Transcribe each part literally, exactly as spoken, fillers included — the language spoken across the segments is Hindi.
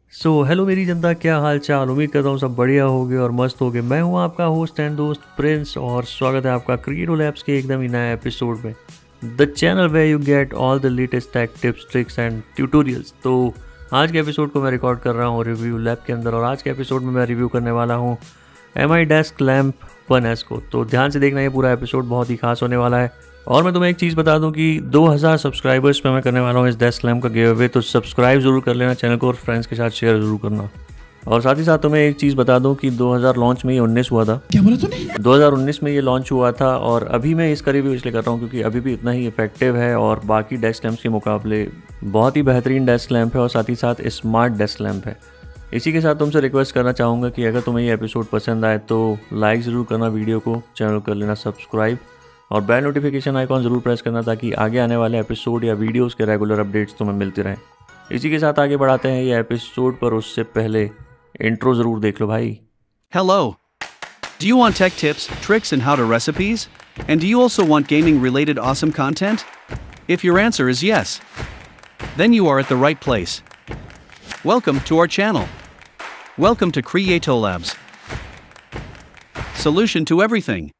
सो so, हेलो मेरी जनता, क्या हाल चाल। उम्मीद करता हूँ सब बढ़िया होगे और मस्त होगे। मैं हूँ आपका होस्ट एंड दोस्त प्रिंस और स्वागत है आपका क्रिएटिव लैब्स के एकदम ही नया एपिसोड में, the channel way you get all the latest tech tips tricks and tutorials. तो आज के एपिसोड को मैं रिकॉर्ड कर रहा हूँ रिव्यू लैब के अंदर और आज के एपिसोड में मैं रिव्यू करने वाला हूँ M I desk lamp one S को। तो ध्यान से देखना, ये पूरा एपिसोड बहुत ही खास होने वाला है। और मैं तुम्हें एक चीज़ बता दूं कि दो हज़ार सब्सक्राइबर्स पे मैं करने वाला हूँ इस डेस्क लैम्प का गिव अवे। तो सब्सक्राइब जरूर कर लेना चैनल को और फ्रेंड्स के साथ शेयर जरूर करना। और साथ ही साथ तुम्हें एक चीज़ बता दूं कि दो हज़ार लॉन्च में ये उन्नीस हुआ था। क्या बोला तूने? दो हज़ार उन्नीस में ये लॉन्च हुआ था और अभी मैं इसका रिव्यू इसलिए कर रहा हूँ क्योंकि अभी भी इतना ही इफेक्टिव है और बाकी डेस्क लैम्प्स के मुकाबले बहुत ही बेहतरीन डेस्क लैम्प है और साथ ही साथ स्मार्ट डेस्क लैम्प है। इसी के साथ तुमसे रिक्वेस्ट करना चाहूँगा कि अगर तुम्हें ये एपिसोड पसंद आए तो लाइक ज़रूर करना वीडियो को, चैनल कर लेना सब्सक्राइब और बेल नोटिफिकेशन आइकॉन ज़रूर प्रेस करना ताकि आगे आने वाले एपिसोड या वीडियोस के रेगुलर अपडेट्स तुम्हें मिलती रहें। इसी के साथ आगे बढ़ाते हैं ये एपिसोड, पर उससे पहले इंट्रो ज़रूर देख लो भाई। Hello. Do you want tech tips, tricks, and how-to recipes? And do you also want gaming-related awesome content? If your answer is yes, then you are at the right place. Welcome to our channel. Welcome to Creatolabs. Solution to everything.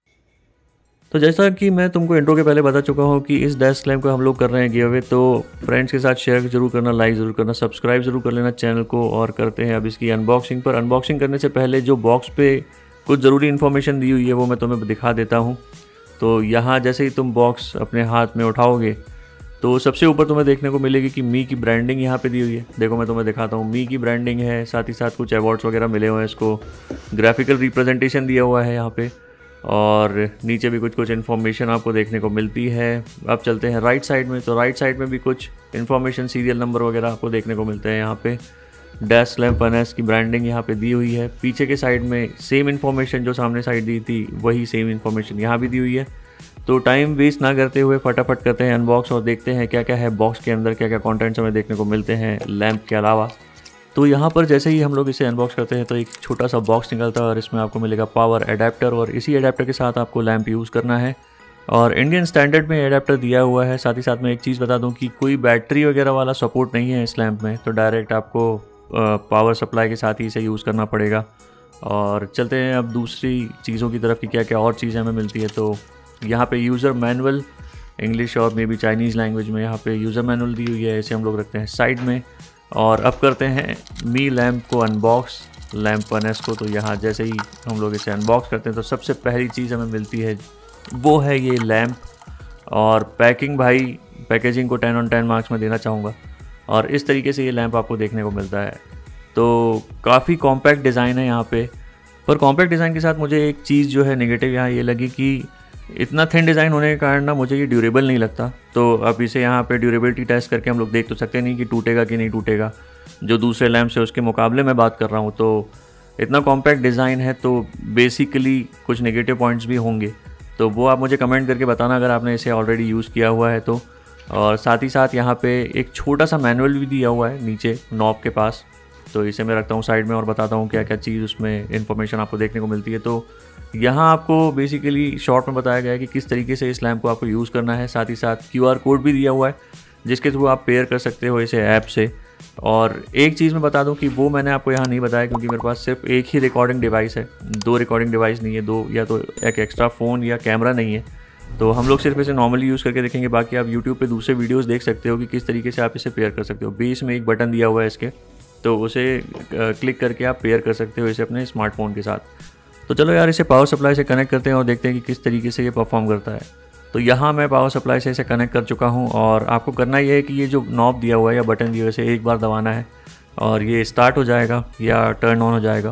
तो जैसा कि मैं तुमको इंट्रो के पहले बता चुका हूँ कि इस डेस्क लैम्प को हम लोग कर रहे हैं गिव अवे, तो फ्रेंड्स के साथ शेयर जरूर करना, लाइक ज़रूर करना, सब्सक्राइब जरूर कर लेना चैनल को। और करते हैं अब इसकी अनबॉक्सिंग। पर अनबॉक्सिंग करने से पहले जो बॉक्स पे कुछ ज़रूरी इन्फॉर्मेशन दी हुई है वो मैं तुम्हें दिखा देता हूँ। तो यहाँ जैसे ही तुम बॉक्स अपने हाथ में उठाओगे तो सबसे ऊपर तुम्हें देखने को मिलेगी कि मी की ब्रांडिंग यहाँ पे दी हुई है। देखो मैं तुम्हें दिखाता हूँ, मी की ब्रांडिंग है, साथ ही साथ कुछ अवार्ड्स वगैरह मिले हुए हैं इसको, ग्राफिकल रिप्रेजेंटेशन दिया हुआ है यहाँ पे और नीचे भी कुछ कुछ इन्फॉर्मेशन आपको देखने को मिलती है। अब चलते हैं राइट साइड में। तो राइट साइड में भी कुछ इन्फॉर्मेशन, सीरियल नंबर वगैरह आपको देखने को मिलते हैं। यहाँ पे डेस्क लैम्प वन एस की ब्रांडिंग यहाँ पे दी हुई है। पीछे के साइड में सेम इन्फॉर्मेशन जो सामने साइड दी थी वही सेम इन्फॉर्मेशन यहाँ भी दी हुई है। तो टाइम वेस्ट ना करते हुए फटाफट करते हैं अनबॉक्स और देखते हैं क्या क्या है बॉक्स के अंदर, क्या क्या कॉन्टेंट्स हमें देखने को मिलते हैं लैम्प के अलावा। तो यहाँ पर जैसे ही हम लोग इसे अनबॉक्स करते हैं तो एक छोटा सा बॉक्स निकलता है और इसमें आपको मिलेगा पावर अडेप्टर और इसी अडेप्टर के साथ आपको लैम्प यूज़ करना है और इंडियन स्टैंडर्ड में अडेप्टर दिया हुआ है। साथ ही साथ मैं एक चीज़ बता दूँ कि कोई बैटरी वगैरह वाला सपोर्ट नहीं है इस लैम्प में, तो डायरेक्ट आपको पावर सप्लाई के साथ ही इसे यूज़ करना पड़ेगा। और चलते हैं अब दूसरी चीज़ों की तरफ कि क्या क्या और चीज़ें हमें मिलती है। तो यहाँ पे यूज़र मैनुअल इंग्लिश और मे बी चाइनीज़ लैंग्वेज में यहाँ पे यूज़र मैनुअल दी हुई है, इसे हम लोग रखते हैं साइड में। और अब करते हैं मी लैम्प को अनबॉक्स, लैम्प वन एस को। तो यहाँ जैसे ही हम लोग इसे अनबॉक्स करते हैं तो सबसे पहली चीज़ हमें मिलती है वो है ये लैम्प। और पैकिंग भाई, पैकेजिंग को टेन ऑन टेन मार्क्स में देना चाहूँगा और इस तरीके से ये लैम्प आपको देखने को मिलता है। तो काफ़ी कॉम्पैक्ट डिज़ाइन है यहाँ पे, पर कॉम्पैक्ट डिज़ाइन के साथ मुझे एक चीज़ जो है नेगेटिव यहाँ ये लगी कि इतना थिन डिज़ाइन होने के कारण ना मुझे ये ड्यूरेबल नहीं लगता। तो अब इसे यहाँ पे ड्यूरेबिलिटी टेस्ट करके हम लोग देख तो सकते नहीं कि टूटेगा कि नहीं टूटेगा, जो दूसरे लैम्प से उसके मुकाबले मैं बात कर रहा हूँ। तो इतना कॉम्पैक्ट डिज़ाइन है तो बेसिकली कुछ नेगेटिव पॉइंट्स भी होंगे, तो वो आप मुझे कमेंट करके बताना अगर आपने इसे ऑलरेडी यूज़ किया हुआ है तो। और साथ ही साथ यहाँ पे एक छोटा सा मैनुअल भी दिया हुआ है नीचे नॉब के पास, तो इसे मैं रखता हूँ साइड में और बताता हूँ क्या क्या चीज़ उसमें इन्फॉर्मेशन आपको देखने को मिलती है। तो यहाँ आपको बेसिकली शॉर्ट में बताया गया है कि किस तरीके से इस लैम्प को आपको यूज़ करना है। साथ ही साथ क्यू आर कोड भी दिया हुआ है जिसके थ्रू आप पेयर कर सकते हो इसे ऐप से। और एक चीज़ मैं बता दूं कि वो मैंने आपको यहाँ नहीं बताया क्योंकि मेरे पास सिर्फ एक ही रिकॉर्डिंग डिवाइस है, दो रिकॉर्डिंग डिवाइस नहीं है, दो या तो एक एक्स्ट्रा फ़ोन या कैमरा नहीं है। तो हम लोग सिर्फ इसे नॉर्मली यूज़ करके देखेंगे, बाकी आप यूट्यूब पे दूसरे वीडियोस देख सकते हो कि किस तरीके से आप इसे पेयर कर सकते हो। बेस में एक बटन दिया हुआ है इसके, तो उसे क्लिक करके आप पेयर कर सकते हो इसे अपने स्मार्टफोन के साथ। तो चलो यार इसे पावर सप्लाई से कनेक्ट करते हैं और देखते हैं कि किस तरीके से ये परफॉर्म करता है। तो यहाँ मैं पावर सप्लाई से इसे कनेक्ट कर चुका हूँ और आपको करना ये है कि ये जो नॉब दिया हुआ है या बटन दिया हुआ है इसे एक बार दबाना है और ये स्टार्ट हो जाएगा या टर्न ऑन हो जाएगा।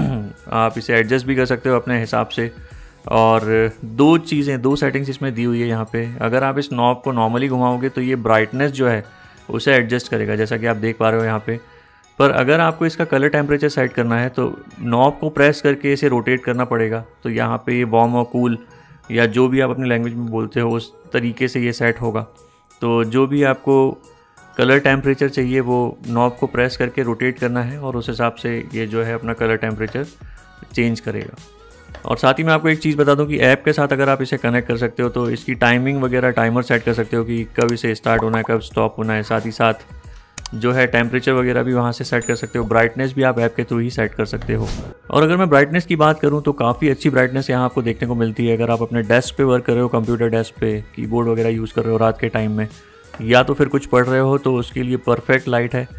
आप इसे एडजस्ट भी कर सकते हो अपने हिसाब से। और दो चीज़ें, दो सेटिंग्स इसमें दी हुई है यहाँ पे। अगर आप इस नॉब को नॉर्मली घुमाओगे तो ये ब्राइटनेस जो है उसे एडजस्ट करेगा जैसा कि आप देख पा रहे हो यहाँ पे। पर अगर आपको इसका कलर टेम्परेचर सेट करना है तो नॉब को प्रेस करके इसे रोटेट करना पड़ेगा। तो यहाँ पे ये वार्म और कूल या जो भी आप अपनी लैंग्वेज में बोलते हो उस तरीके से ये सेट होगा। तो जो भी आपको कलर टेम्परेचर चाहिए वो नॉब को प्रेस करके रोटेट करना है और उस हिसाब से ये जो है अपना कलर टेम्परेचर चेंज करेगा। और साथ ही मैं आपको एक चीज़ बता दूं कि ऐप के साथ अगर आप इसे कनेक्ट कर सकते हो तो इसकी टाइमिंग वगैरह टाइमर सेट कर सकते हो कि कब इसे स्टार्ट होना है, कब स्टॉप होना है। साथ ही साथ जो है टेम्परेचर वगैरह भी वहाँ से सेट कर सकते हो, ब्राइटनेस भी आप ऐप के थ्रू ही सेट कर सकते हो। और अगर मैं ब्राइटनेस की बात करूँ तो काफ़ी अच्छी ब्राइटनेस यहाँ आपको देखने को मिलती है। अगर आप अपने डेस्क पे वर्क कर रहे हो, कंप्यूटर डेस्क पे कीबोर्ड वगैरह यूज़ कर रहे हो रात के टाइम में, या तो फिर कुछ पढ़ रहे हो, तो उसके लिए परफेक्ट लाइट है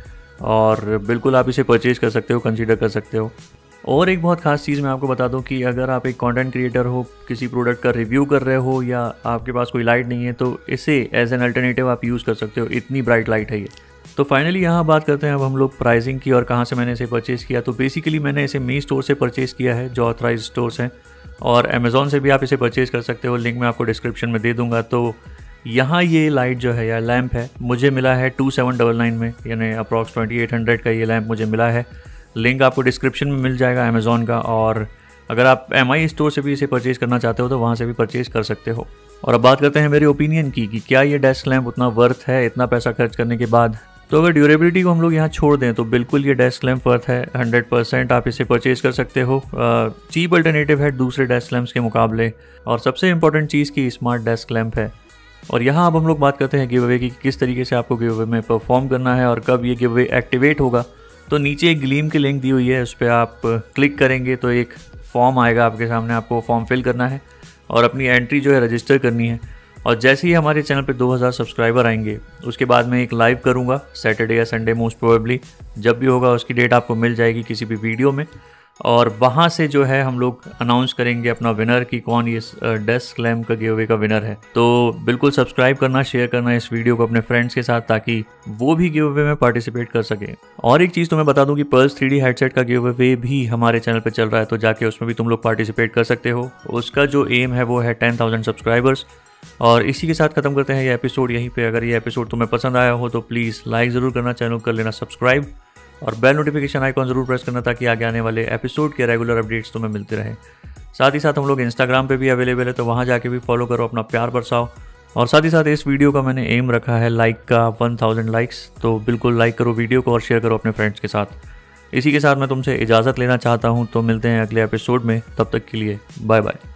और बिल्कुल आप इसे परचेज़ कर सकते हो, कंसीडर कर सकते हो। और एक बहुत ख़ास चीज़ मैं आपको बता दूं कि अगर आप एक कंटेंट क्रिएटर हो, किसी प्रोडक्ट का रिव्यू कर रहे हो या आपके पास कोई लाइट नहीं है, तो इसे एज एन अल्टरनेटिव आप यूज़ कर सकते हो। इतनी ब्राइट लाइट है ये। तो फाइनली यहाँ बात करते हैं अब हम लोग प्राइसिंग की और कहाँ से मैंने इसे परचेज़ किया। तो बेसिकली मैंने इसे मी स्टोर से परचेज़ किया है, जो ऑथराइज स्टोर्स हैं, और अमेज़ॉन से भी आप इसे परचेज़ कर सकते हो। लिंक मैं आपको डिस्क्रिप्शन में दे दूँगा। तो यहाँ ये लाइट जो है या लैम्प है मुझे मिला है टू सेवन डबल नाइन में, यानी अप्रॉक्स ट्वेंटी एट हंड्रेड का ये लैम्प मुझे मिला है। लिंक आपको डिस्क्रिप्शन में मिल जाएगा अमेज़ॉन का। और अगर आप एम आई स्टोर से भी इसे परचेज़ करना चाहते हो तो वहाँ से भी परचेज़ कर सकते हो। और अब बात करते हैं मेरे ओपिनियन की कि क्या ये डेस्क लैम्प उतना वर्थ है इतना पैसा खर्च करने के बाद। तो अगर ड्यूरेबिलिटी को हम लोग यहाँ छोड़ दें तो बिल्कुल ये डेस्क लैम्प वर्थ है, हंड्रेड परसेंट आप इसे परचेज़ कर सकते हो। चीप अल्टरनेटिव है दूसरे डेस्क लैम्प्स के मुकाबले, और सबसे इंपॉर्टेंट चीज़ की स्मार्ट डेस्क लैम्प है। और यहाँ अब हम लोग बात करते हैं गिव अवे की, किस तरीके से आपको गिव अवे में परफॉर्म करना है और कब ये गिव अवे एक्टिवेट होगा। तो नीचे एक ग्लीम की लिंक दी हुई है, उस पर आप क्लिक करेंगे तो एक फॉर्म आएगा आपके सामने, आपको फॉर्म फिल करना है और अपनी एंट्री जो है रजिस्टर करनी है। और जैसे ही हमारे चैनल पे दो हज़ार सब्सक्राइबर आएंगे उसके बाद मैं एक लाइव करूँगा सैटरडे या संडे मोस्ट प्रोबेबली, जब भी होगा उसकी डेट आपको मिल जाएगी किसी भी वीडियो में। और वहाँ से जो है हम लोग अनाउंस करेंगे अपना विनर कि कौन ये डेस्क लैम्प का गिव अवे का विनर है। तो बिल्कुल सब्सक्राइब करना, शेयर करना इस वीडियो को अपने फ्रेंड्स के साथ, ताकि वो भी गिव अवे में पार्टिसिपेट कर सके। और एक चीज़ तो मैं बता दूं कि पर्स थ्री डी हेडसेट का गिव अवे भी हमारे चैनल पर चल रहा है, तो जाके उसमें भी तुम लोग पार्टिसिपेट कर सकते हो। उसका जो एम है वो है टेन थाउजेंड सब्सक्राइबर्स। और इसी के साथ ख़त्म करते हैं ये एपिसोड यहीं पे। अगर ये एपिसोड तुम्हें पसंद आया हो तो प्लीज़ लाइक ज़रूर करना, चैनल कर लेना सब्सक्राइब और बेल नोटिफिकेशन आइकॉन ज़रूर प्रेस करना, ताकि आगे आने वाले एपिसोड के रेगुलर अपडेट्स तुम्हें मिलते रहें। साथ ही साथ हम लोग इंस्टाग्राम पे भी अवेलेबल है, तो वहाँ जाके भी फॉलो करो, अपना प्यार बरसाओ। और साथ ही साथ इस वीडियो का मैंने एम रखा है लाइक का वन थाउजेंड लाइक्स, तो बिल्कुल लाइक करो वीडियो को और शेयर करो अपने फ्रेंड्स के साथ। इसी के साथ मैं तुमसे इजाज़त लेना चाहता हूँ, तो मिलते हैं अगले एपिसोड में। तब तक के लिए बाय बाय।